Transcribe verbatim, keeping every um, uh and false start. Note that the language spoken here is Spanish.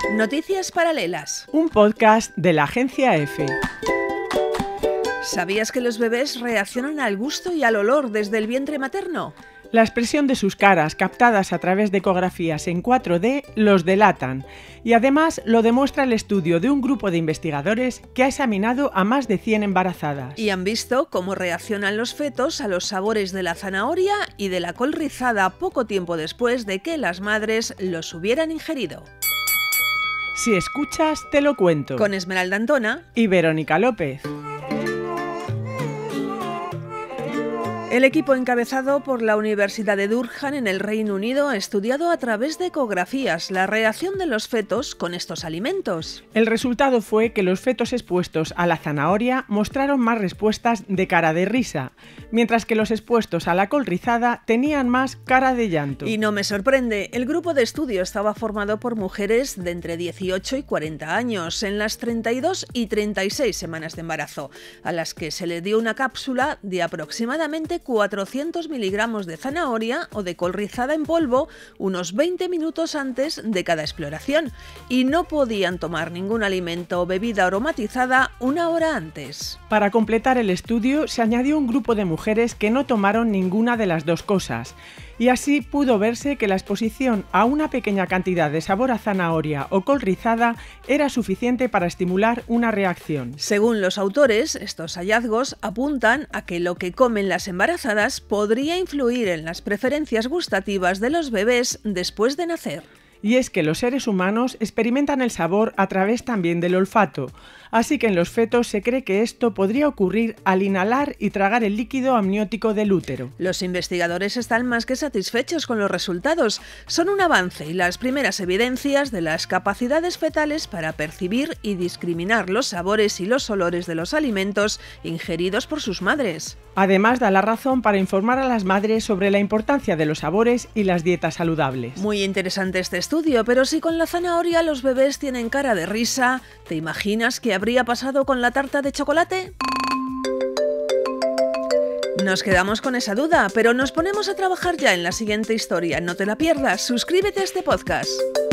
Noticias Paralelas. Un podcast de la agencia EFE. ¿Sabías que los bebés reaccionan al gusto y al olor desde el vientre materno? La expresión de sus caras, captadas a través de ecografías en cuatro D, los delatan. Y además lo demuestra el estudio de un grupo de investigadores que ha examinado a más de cien embarazadas. Y han visto cómo reaccionan los fetos a los sabores de la zanahoria y de la col rizada poco tiempo después de que las madres los hubieran ingerido. Si escuchas, te lo cuento. Con Esmeralda Antona y Verónica López. El equipo encabezado por la Universidad de Durham en el Reino Unido ha estudiado a través de ecografías la reacción de los fetos con estos alimentos. El resultado fue que los fetos expuestos a la zanahoria mostraron más respuestas de cara de risa, mientras que los expuestos a la col rizada tenían más cara de llanto. Y no me sorprende, el grupo de estudio estaba formado por mujeres de entre dieciocho y cuarenta años, en las treinta y dos y treinta y seis semanas de embarazo, a las que se le dio una cápsula de aproximadamente cuatrocientos miligramos de zanahoria o de col rizada en polvo unos veinte minutos antes de cada exploración, y no podían tomar ningún alimento o bebida aromatizada una hora antes. Para completar el estudio se añadió un grupo de mujeres que no tomaron ninguna de las dos cosas, y así pudo verse que la exposición a una pequeña cantidad de sabor a zanahoria o col rizada era suficiente para estimular una reacción. Según los autores, estos hallazgos apuntan a que lo que comen las embarazadas podría influir en las preferencias gustativas de los bebés después de nacer. Y es que los seres humanos experimentan el sabor a través también del olfato, así que en los fetos se cree que esto podría ocurrir al inhalar y tragar el líquido amniótico del útero. Los investigadores están más que satisfechos con los resultados. Son un avance y las primeras evidencias de las capacidades fetales para percibir y discriminar los sabores y los olores de los alimentos ingeridos por sus madres. Además, da la razón para informar a las madres sobre la importancia de los sabores y las dietas saludables. Muy interesante este estudio, pero si con la zanahoria los bebés tienen cara de risa, ¿te imaginas qué habría pasado con la tarta de chocolate? Nos quedamos con esa duda, pero nos ponemos a trabajar ya en la siguiente historia. No te la pierdas, suscríbete a este podcast.